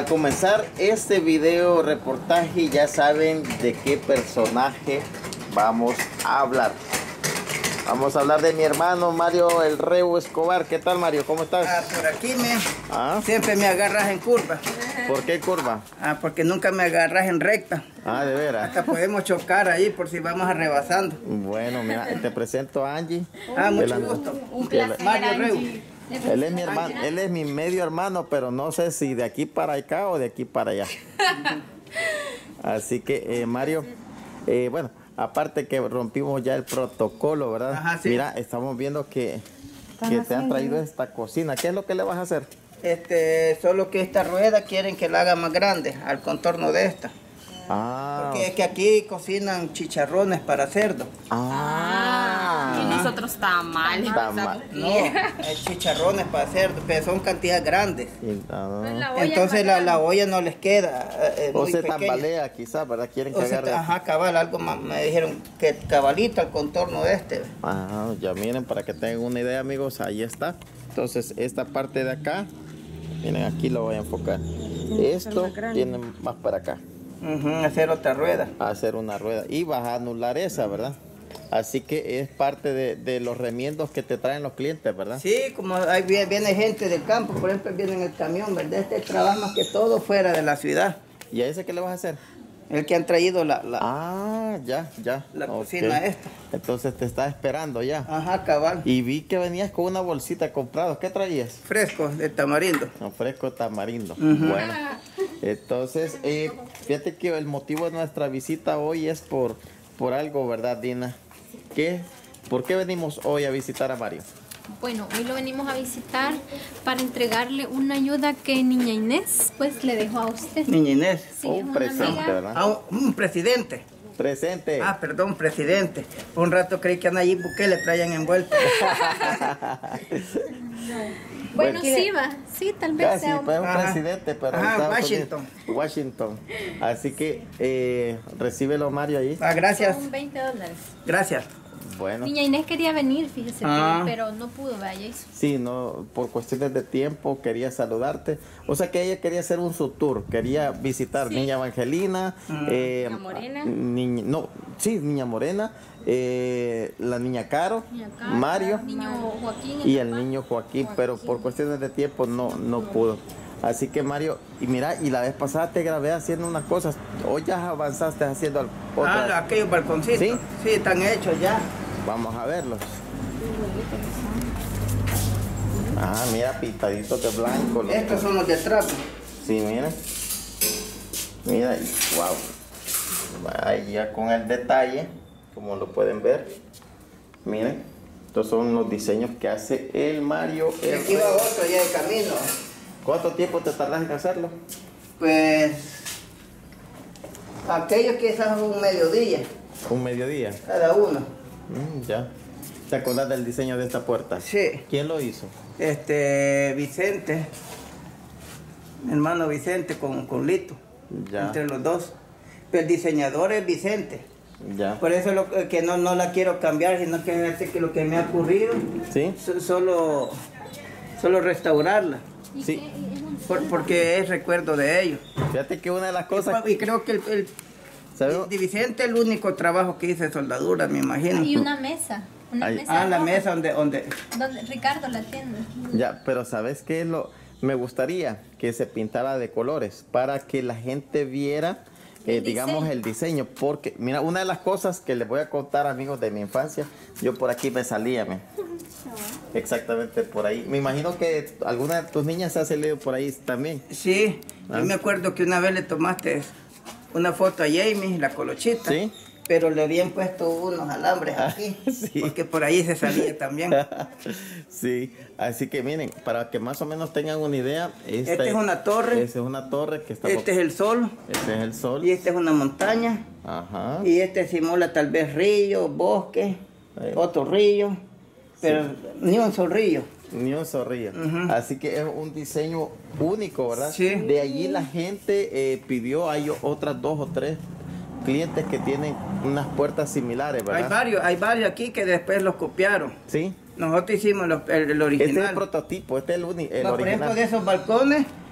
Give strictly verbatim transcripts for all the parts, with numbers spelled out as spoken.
Al comenzar este video reportaje ya saben de qué personaje vamos a hablar. Vamos a hablar de mi hermano Mario El Reu Escobar. ¿Qué tal, Mario? ¿Cómo estás? Ah, por aquí me... ¿Ah? Siempre me agarras en curva. ¿Por qué curva? Ah, porque nunca me agarras en recta. Ah, de veras. Hasta podemos chocar ahí por si vamos rebasando. Bueno, mira, te presento a Angie. Ah, mucho la... gusto. Un placer, Mario Reu. Él es mi hermano, él es mi medio hermano, pero no sé si de aquí para acá o de aquí para allá. Así que, eh, Mario, eh, bueno, aparte que rompimos ya el protocolo, ¿verdad? Ajá, sí. Mira, estamos viendo que, que te han traído esta cocina. ¿Qué es lo que le vas a hacer? Este, solo que esta rueda quieren que la haga más grande, al contorno de esta. Ah. Porque es que aquí cocinan chicharrones para cerdo. Ah. Y nosotros tamales. Tamal. No, es chicharrones para cerdo, pero son cantidades grandes. Y, ah. Entonces la, la olla no les queda. Eh, O muy se pequeña. tambalea quizás, ¿verdad? Quieren O que sea, agarre. ajá, cabal, algo más, me dijeron que cabalito al contorno de este. Ah, ya miren, para que tengan una idea, amigos, ahí está. Entonces, esta parte de acá, miren, aquí lo voy a enfocar. Esto tiene más para acá. Uh -huh, hacer otra rueda. Hacer una rueda. Y vas a anular esa, ¿verdad? Así que es parte de, de los remiendos que te traen los clientes, ¿verdad? Sí, como ahí viene, viene gente del campo, por ejemplo, viene en el camión, ¿verdad? Este trabaja más que todo fuera de la ciudad. ¿Y a ese qué le vas a hacer? El que han traído la, la, Ah, ya, ya. la Ok. cocina esta. Entonces te está esperando ya. Ajá, cabal. Y vi que venías con una bolsita comprada. ¿Qué traías? Fresco, de tamarindo. Un fresco tamarindo. Ujú. Bueno, entonces, eh, fíjate que el motivo de nuestra visita hoy es por, por algo, ¿verdad, Dina? ¿Qué? ¿Por qué venimos hoy a visitar a Mario? Bueno, hoy lo venimos a visitar para entregarle una ayuda que niña Inés pues le dejó a usted. Niña Inés. Sí, un es una presente, amiga. ¿verdad? Ah, un, un presidente. Presente. Ah, perdón, presidente. Por un rato creí que a Nayib Bukele traían envuelto. Bueno, Bueno, sí va, sí, tal vez Casi, sea un... pues un Ajá. presidente, pero Ajá, en Estados Washington. Unidos. Washington. Así que, eh, recíbelo, Mario, ahí. Ah, gracias. Son veinte dólares. Gracias. Bueno. Niña Inés quería venir, fíjese, Ah. pero no pudo, vaya. Sí, no, por cuestiones de tiempo quería saludarte. O sea que ella quería hacer un su tour, quería visitar Sí. Niña Evangelina, Mm. eh, Niña Morena. niña- no, sí, Niña Morena, eh, la Niña Caro, Niña Carla, Mario niño Joaquín, y el papá. niño Joaquín, pero por cuestiones de tiempo no, no pudo. Así que Mario, y mira, y la vez pasada te grabé haciendo unas cosas, hoy ya avanzaste haciendo al- otras. Ah, aquellos balconcitos. ¿Sí? Sí, están hechos ya. Vamos a verlos. Ah, mira, pintaditos de blanco. los- Estos son los de trapo. Sí, mira. Mira, y wow. Ahí ya con el detalle, como lo pueden ver. Miren, estos son los diseños que hace el Mario. Y El aquí va otro ya de camino. ¿Cuánto tiempo te tardas en hacerlo? Pues aquellos quizás un mediodía Un mediodía. cada uno. Mm, ya. ¿Te acuerdas del diseño de esta puerta? Sí. ¿Quién lo hizo? Este Vicente, mi hermano Vicente con, con Lito, Ya. entre los dos. Pero el diseñador es Vicente. Ya. Por eso lo que no, no la quiero cambiar, sino que me hace que lo que me ha ocurrido, ¿Sí? so- solo, solo restaurarla. ¿Y Sí. qué? ¿Es un Por- porque es recuerdo de ellos. Fíjate que una de las cosas... Y creo que el, el ¿sabes? de Vicente el único trabajo que hice es soldadura, me imagino. Y una mesa. Una Ahí. mesa Ah, la roja, mesa donde, donde donde Ricardo la tiene. Ya, pero ¿sabes qué es lo? Me gustaría que se pintara de colores para que la gente viera, eh, El digamos, diseño. el diseño. Porque, mira, una de las cosas que les voy a contar, amigos, de mi infancia, yo por aquí me salía, me. Exactamente por ahí. Me imagino que alguna de tus niñas se ha salido por ahí también. sí, Ah. yo me acuerdo que una vez le tomaste una foto a Jamie, la colochita. Sí. Pero le habían puesto unos alambres aquí, sí. porque por ahí se salía también. Sí, así que miren, para que más o menos tengan una idea, esta Esta es una torre. Esta es una torre que está. Este es el sol, Este es el sol. y esta es una montaña, Ajá. y este simula tal vez río, bosque, Ahí. otro río, pero ni un solo río. Ni un zorrillo. Ujú. Así que es un diseño único, ¿verdad? Sí. De allí la gente eh, pidió, hay otras dos o tres clientes que tienen unas puertas similares, Hay ¿verdad? varios, hay varios aquí que después los copiaron. Sí. Nosotros hicimos los- el, el Este es original. el prototipo, este es el, uni- el No, por original. ejemplo, de esos balcones,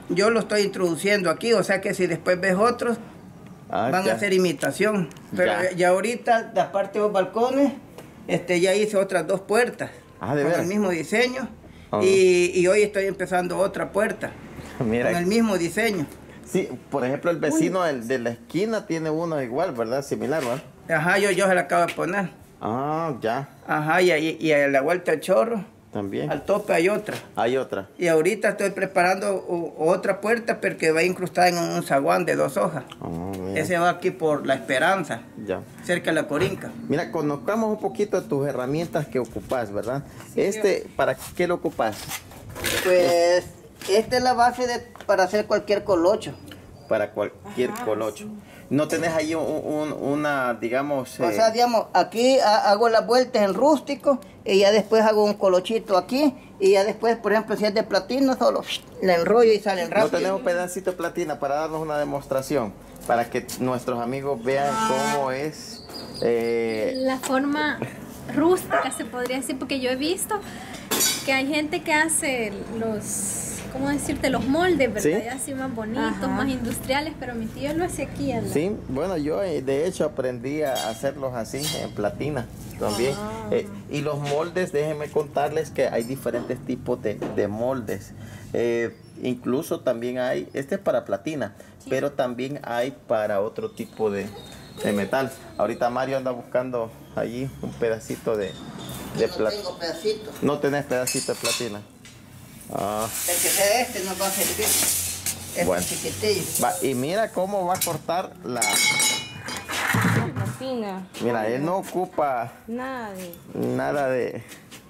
yo lo estoy introduciendo aquí, o sea que si después ves otros, ah, van ya. a hacer imitación. Pero ya, ya ahorita, de aparte de los balcones, este, ya hice otras dos puertas. Ah, ¿de con veras? el mismo diseño. Oh. Y, y hoy estoy empezando otra puerta. Mira. Con el mismo diseño. Sí, por ejemplo, el vecino de, de la esquina tiene uno igual, ¿verdad? Similar, ¿verdad? Ajá, yo, yo se la acabo de poner. Ah, ya. Ajá, y, y, y a la vuelta del chorro. También. Al tope hay otra. Hay otra. Y ahorita estoy preparando o, otra puerta porque va incrustada en un zaguán de dos hojas. Oh, ese va aquí por La Esperanza. Ya. Cerca de la Corinca. Mira, conozcamos un poquito de tus herramientas que ocupas, ¿verdad? Sí, este, yo. ¿Para qué lo ocupas? Pues, esta es la base de, para hacer cualquier colocho. Para cualquier Ajá, colocho. Sí. ¿No tenés ahí un, un, una, digamos... Eh... O sea, digamos, aquí hago las vueltas en rústico y ya después hago un colochito aquí y ya después, por ejemplo, si es de platino, solo le enrollo y salen rápido. ¿No tenés un pedacito de platina para darnos una demostración? Para que nuestros amigos vean cómo es... Eh... La forma rústica, se podría decir, porque yo he visto que hay gente que hace los... ¿Cómo decirte? Los moldes, ¿verdad? ¿Sí? Así más bonitos, Ajá. más industriales, pero mi tío lo hace aquí. ¿no? Sí, bueno, yo de hecho aprendí a hacerlos así, en platina también. Ah. Eh, y los moldes, déjenme contarles que hay diferentes tipos de, de moldes. Eh, incluso también hay, este es para platina, sí. pero también hay para otro tipo de, de metal. Ahorita Mario anda buscando allí un pedacito de, de platina. No tengo pedacito. No tenés pedacito de platina. Ah. El que sea este no va a servir. Este bueno. chiquitillo. Va, y mira cómo va a cortar la... La fina. Mira, él no ocupa... Nada de... Nada de...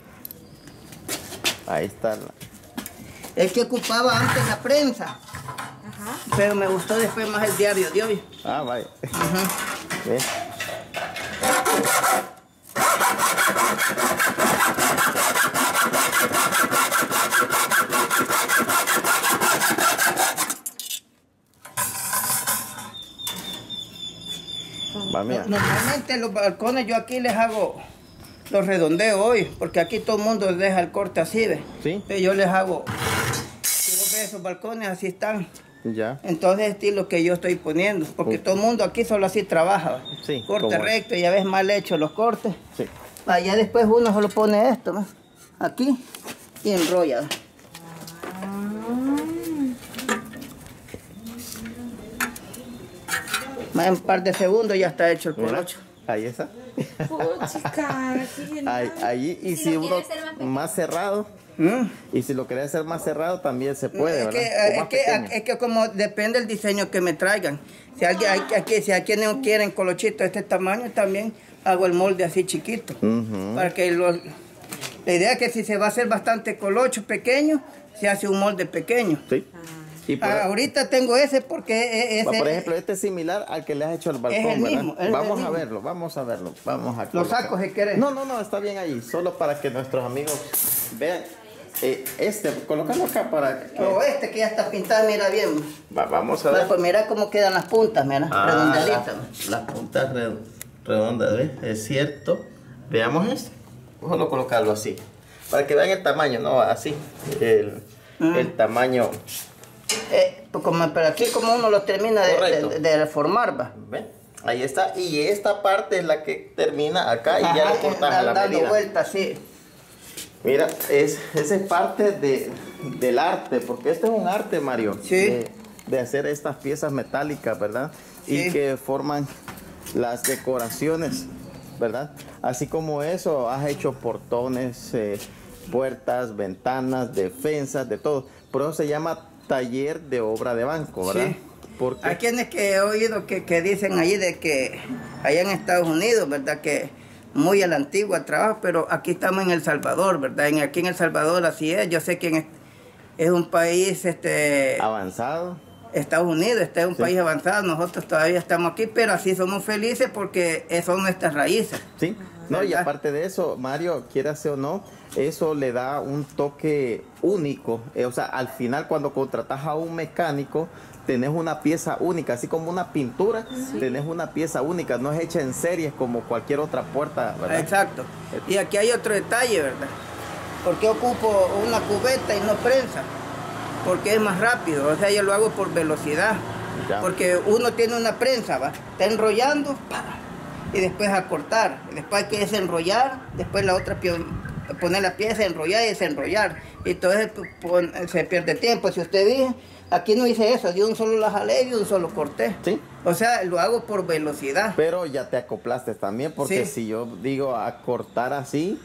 Ahí está. La... Es que ocupaba antes la prensa. Ajá. Pero me gustó después más el diario de hoy. Ah, vaya. Ajá. ¿Ves? Va, mira. Normalmente los balcones yo aquí les hago los redondeo hoy, porque aquí todo el mundo deja el corte así, ¿ves? Sí. Pero yo les hago, si vos ves esos balcones así están. Ya. Entonces este es lo que yo estoy poniendo, porque uh. todo el mundo aquí solo así trabaja. Sí. Corte recto, ya ves mal hecho los cortes. Sí. Allá después uno solo pone esto, ¿ves? Aquí y enrolla. Más en un par de segundos ya está hecho el colocho. Ahí está. Puchica, ahí, ahí, y si, si uno más, más cerrado, ¿Mm? y si lo querés hacer más cerrado también se puede, es ¿verdad? Que, es, que, es que como depende del diseño que me traigan. Si alguien, hay, aquí, si a quienes quieren colochito de este tamaño, también hago el molde así chiquito. Uh-huh. Para que los, la idea es que si se va a hacer bastante colocho pequeño, se hace un molde pequeño. Sí. Y por, ah, ahorita tengo ese porque ese, por ejemplo, este es similar al que le has hecho al balcón, es el mismo, ¿verdad? Vamos el a verlo, vamos a verlo, vamos a Lo saco si querés. No, no, no, está bien ahí, solo para que nuestros amigos vean. Eh, este, colócalo acá para que... O este que ya está pintado, mira bien. Va, vamos a ver. Pues mira cómo quedan las puntas, mira, ah, redondelitas. Las la puntas red, redondas, ¿ves? Es cierto. Veamos esto. Solo colocarlo así, para que vean el tamaño, no así, el, mm. el tamaño... Eh, pues como, pero aquí como uno lo termina de, de, de reformar, va. ¿Ven? Ahí está. Y esta parte es la que termina acá y Ajá, ya le cortas a la dando medida. vueltas, sí. Mira, es, esa es parte de, del arte, porque este es un arte, Mario. Sí. De, de hacer estas piezas metálicas, ¿verdad? Sí. Y que forman las decoraciones, ¿verdad? Así como eso, has hecho portones, eh, puertas, ventanas, defensas, de todo. Por eso se llama taller de obra de banco, ¿verdad? Sí. Porque hay quienes que he oído que, que dicen allí de que allá en Estados Unidos, ¿verdad? Que muy a la antigua el trabajo, pero aquí estamos en El Salvador, ¿verdad? En, aquí en El Salvador así es. Yo sé que en, es un país este avanzado. Estados Unidos este es un sí. país avanzado. Nosotros todavía estamos aquí, pero así somos felices porque son nuestras raíces. Sí. No, y aparte de eso, Mario, quieras o no, eso le da un toque único. Eh, o sea, al final cuando contratas a un mecánico, tenés una pieza única, así como una pintura, sí. tenés una pieza única, no es hecha en series como cualquier otra puerta, ¿verdad? Exacto. Y aquí hay otro detalle, ¿verdad? ¿Por qué ocupo una cubeta y no prensa? porque es más rápido, o sea, yo lo hago por velocidad. Ya. Porque uno tiene una prensa, ¿va? Está enrollando, ¡pah! Y después a cortar, después hay que desenrollar, después la otra poner la pieza, enrollar y desenrollar. Y entonces se pierde tiempo. Si usted dice, aquí no hice eso, de un solo la jalé y de un solo corté. Sí. O sea, lo hago por velocidad. Pero ya te acoplaste también, porque sí. Si yo digo a cortar así,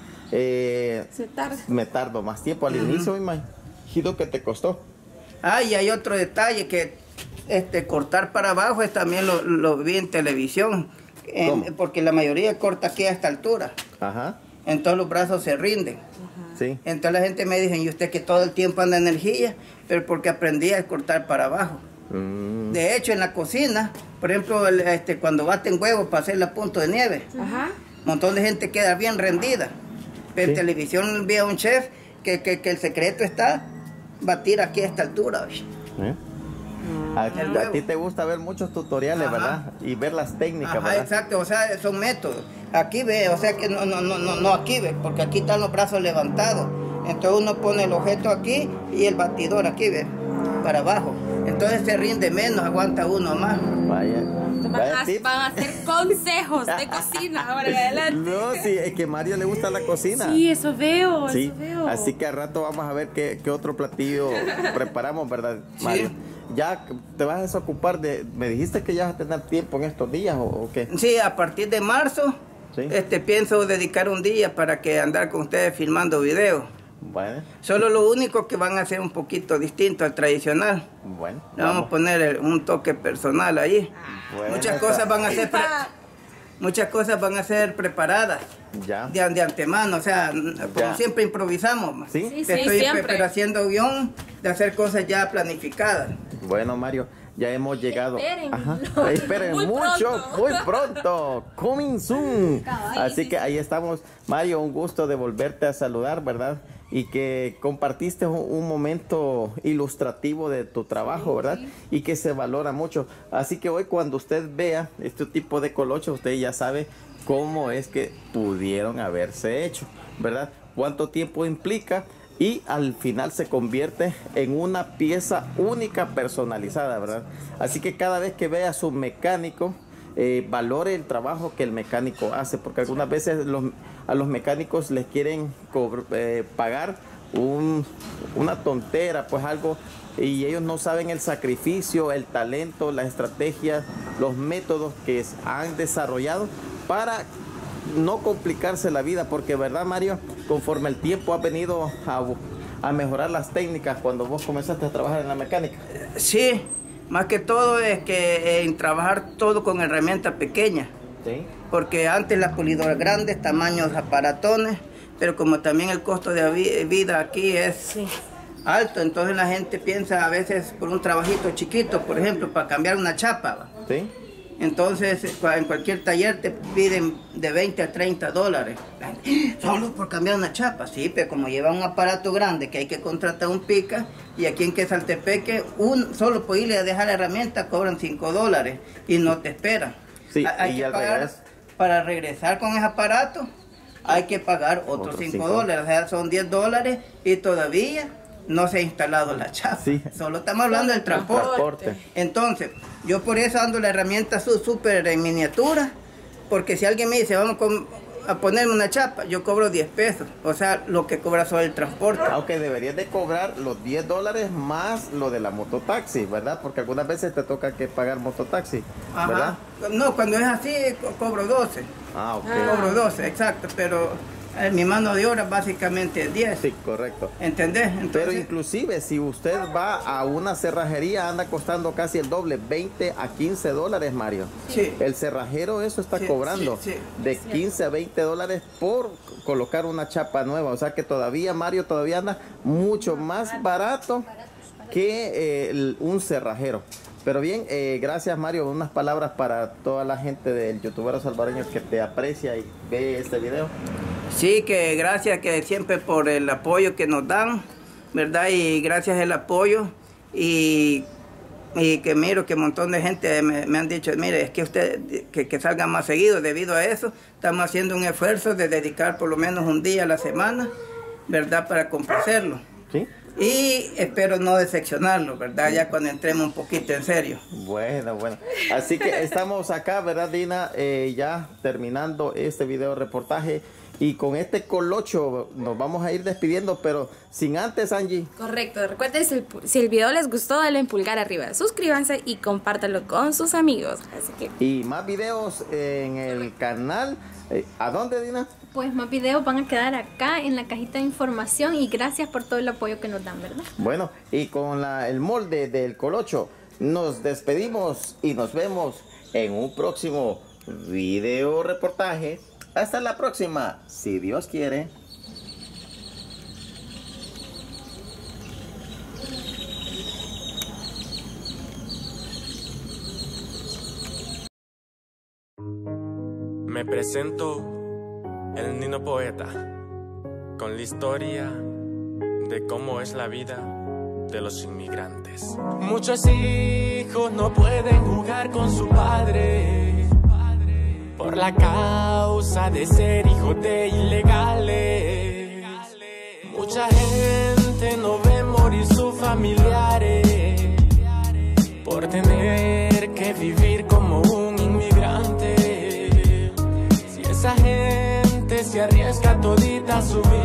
eh, se tarda. Me tardo más tiempo. Al uh-huh. inicio, me imagino que te costó. Ah, y hay otro detalle que este, cortar para abajo es también lo, lo vi en televisión. En, porque la mayoría corta aquí a esta altura. Ajá. Entonces los brazos se rinden. Ajá. Sí. Entonces la gente me dice, y usted que todo el tiempo anda energía, pero porque aprendí a cortar para abajo. Mm. De hecho, en la cocina, por ejemplo, el, este, cuando baten huevos para hacer la punta de nieve, un montón de gente queda bien rendida. Pero sí. En televisión vi a un chef que, que, que el secreto está batir aquí a esta altura. ¿Eh? A, a ti te gusta ver muchos tutoriales, ajá. ¿Verdad? Y ver las técnicas, ajá, ¿verdad? Exacto, o sea, son métodos. Aquí ve, o sea que no, no, no, no, no aquí ve, porque aquí están los brazos levantados. Entonces uno pone el objeto aquí y el batidor aquí, ve, para abajo. Entonces se rinde menos, aguanta uno más. Vaya. Van a, van a hacer consejos de cocina ahora en adelante. No, sí, es que a Mario le gusta la cocina. Sí, eso veo, sí. eso veo. Así que al rato vamos a ver qué, qué otro platillo preparamos, ¿verdad, Mario? Sí. Ya te vas a desocupar de... ¿Me dijiste que ya vas a tener tiempo en estos días o, o qué? Sí, a partir de marzo, ¿sí? este, pienso dedicar un día para que andar con ustedes filmando videos. Bueno. Solo lo único que van a hacer un poquito distinto al tradicional. Bueno. Le vamos, vamos a poner un toque personal ahí. Bueno, muchas cosas van a ser... Muchas cosas van a ser preparadas ya. De, de antemano, o sea, como ya. Siempre improvisamos. Sí, sí, estoy sí, pero haciendo guión de hacer cosas ya planificadas. Bueno, Mario, ya hemos llegado. Esperen, Ajá. Esperen muy mucho, pronto. muy pronto. Coming soon. Así que ahí estamos. Mario, un gusto de volverte a saludar, ¿verdad? Y que compartiste un, un momento ilustrativo de tu trabajo, ¿verdad? Y que se valora mucho. Así que hoy cuando usted vea este tipo de colocho, usted ya sabe cómo es que pudieron haberse hecho, ¿verdad? Cuánto tiempo implica y al final se convierte en una pieza única personalizada, ¿verdad? Así que cada vez que vea a su mecánico, eh, valore el trabajo que el mecánico hace, porque algunas veces los... a los mecánicos les quieren eh, pagar un, una tontera, pues algo, y ellos no saben el sacrificio, el talento, las estrategias, los métodos que han desarrollado para no complicarse la vida, porque verdad, Mario, conforme el tiempo ha venido a, a mejorar las técnicas cuando vos comenzaste a trabajar en la mecánica. Sí, más que todo es que en trabajar todo con herramientas pequeñas. ¿Sí? Porque antes las pulidoras grandes, tamaños aparatones, pero como también el costo de vida aquí es sí. alto, entonces la gente piensa a veces por un trabajito chiquito, por ejemplo, para cambiar una chapa. ¿Sí? Entonces en cualquier taller te piden de veinte a treinta dólares. Solo por cambiar una chapa, sí, pero como lleva un aparato grande que hay que contratar un pica, y aquí en Quesaltepeque, un, solo por irle a dejar la herramienta cobran cinco dólares y no te esperan. Sí, hay que pagar regreso. Para regresar con ese aparato, hay que pagar otros cinco dólares, o sea, son diez dólares y todavía no se ha instalado la chapa. Sí. Solo estamos hablando del transporte. transporte. Entonces, yo por eso ando la herramienta súper en miniatura, porque si alguien me dice, vamos con, a ponerme una chapa, yo cobro diez pesos, o sea, lo que cobra solo el transporte. Aunque deberías de cobrar los diez dólares más lo de la mototaxi, ¿verdad? Porque algunas veces te toca que pagar mototaxi, ¿verdad? Ajá. No, cuando es así, co cobro doce. Ah, ok. Cobro doce, exacto, pero eh, mi mano de obra básicamente es diez. Sí, correcto. ¿Entendés? Entonces, pero inclusive si usted va a una cerrajería, anda costando casi el doble, veinte a quince dólares, Mario. Sí. El cerrajero eso está sí, cobrando sí, sí. de quince a veinte dólares por colocar una chapa nueva. O sea que todavía, Mario, todavía anda mucho más barato que eh, el, un cerrajero. Pero bien, eh, gracias, Mario. Unas palabras para toda la gente del youtubero salvadoreño que te aprecia y ve este video. Sí, que gracias que siempre por el apoyo que nos dan, ¿verdad? Y gracias el apoyo y, y que miro que un montón de gente me, me han dicho, mire, es que usted que, que salga más seguido. Debido a eso, estamos haciendo un esfuerzo de dedicar por lo menos un día a la semana, ¿verdad? Para complacerlo. ¿Sí? Y espero no decepcionarlo, ¿verdad? Ya cuando entremos un poquito en serio. Bueno, bueno. Así que estamos acá, ¿verdad, Dina? Eh, ya terminando este video reportaje. Y con este colocho nos vamos a ir despidiendo, pero sin antes, Angie. Correcto. Recuerden, si el, si el video les gustó, denle en pulgar arriba. Suscríbanse y compártanlo con sus amigos. Así que... Y más videos en el canal. Eh, ¿A dónde, Dina? Pues más videos van a quedar acá en la cajita de información y gracias por todo el apoyo que nos dan, ¿verdad? Bueno, y con la, el molde del colocho nos despedimos y nos vemos en un próximo video reportaje. Hasta la próxima, si Dios quiere. Me presento, el Nino Poeta, con la historia de cómo es la vida de los inmigrantes. Muchos hijos no pueden jugar con su padre por la causa de ser hijos de ilegales. Mucha gente no ve morir sus familiares por tener que vivir como un inmigrante. Si esa gente se arriesga todita su vida,